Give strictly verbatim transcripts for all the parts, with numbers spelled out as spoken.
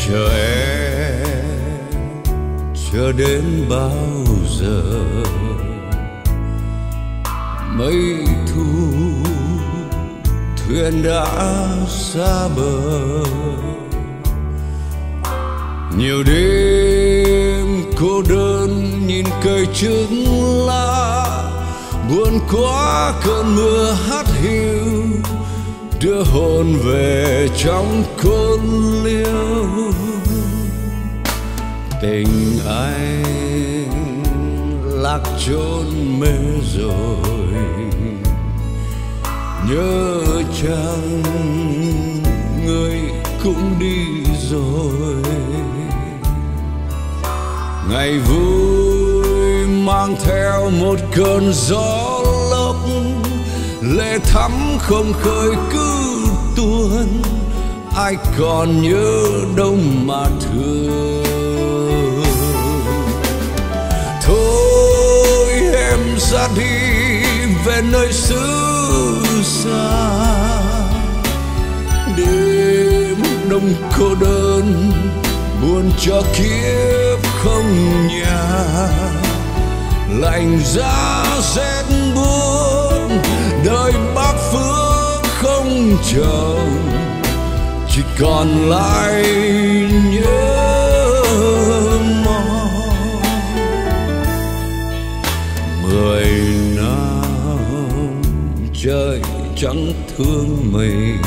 chờ em chờ đến bao giờ, mây thu thuyền đã xa bờ. Nhiều đêm cô đơn nhìn cây trứng lá, buồn quá cơn mưa hắt hiu đưa hồn về trong cơn liêu. Tình anh lạc chốn mê rồi, nhớ chăng người cũng đi rồi. Ngày vui mang theo một cơn gió lốc, lệ thắm không khơi cứ tuôn. Ai còn nhớ đâu mà thương. Thôi em ra đi về nơi xứ xa, đêm đông cô đơn buồn cho kiếp không nhà. Lạnh giá rét buốt đời Bắc Phước không chồng, chỉ còn lại nhớ mong. Mười năm trời chẳng thương mình,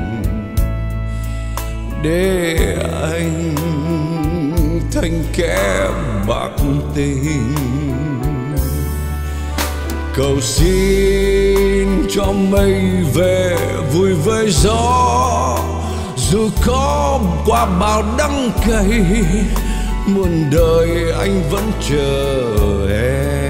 để anh thành kẻ bạc tình. Cầu xin cho mây về vui với gió, dù có qua bao đắng cay, muôn đời anh vẫn chờ em.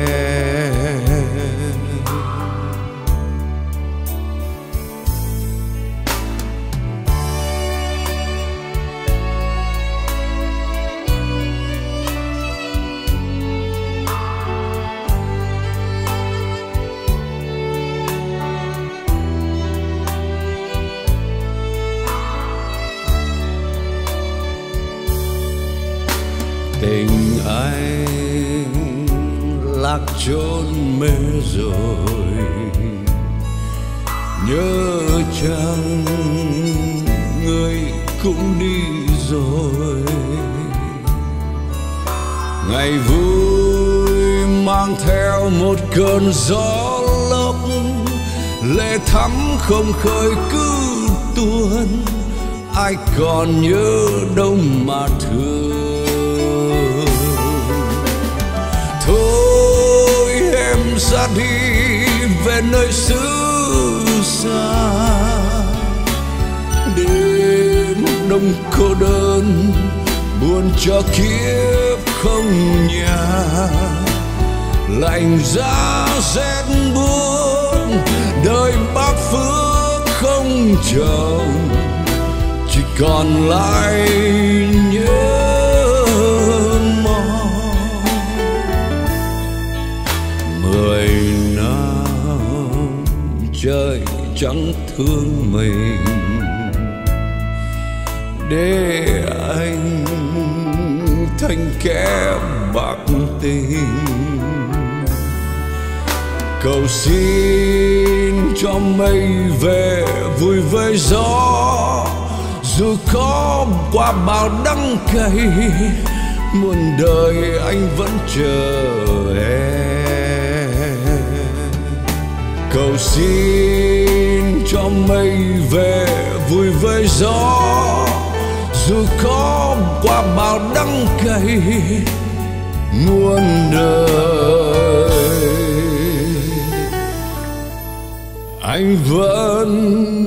Tình anh lạc chốn mê rồi, nhớ chăng người cũng đi rồi. Ngày vui mang theo một cơn gió lốc, lệ thắm không khơi cứ tuôn. Ai còn nhớ đâu mà thương. Thôi em ra đi về nơi xứ xa, đêm đông cô đơn buồn cho kiếp không nhà. Lạnh giá rét buốt đời Bắc Phước không chồng, chỉ còn lại nhớ mong. Mười năm trời chẳng thương mình, để anh thành kẻ bạc tình. Cầu xin cho mây về vui với gió, dù có qua bao đắng cay, muôn đời anh vẫn chờ em. Cầu xin cho mây về vui với gió, dù có qua bao đắng cay, muôn đời anh vẫn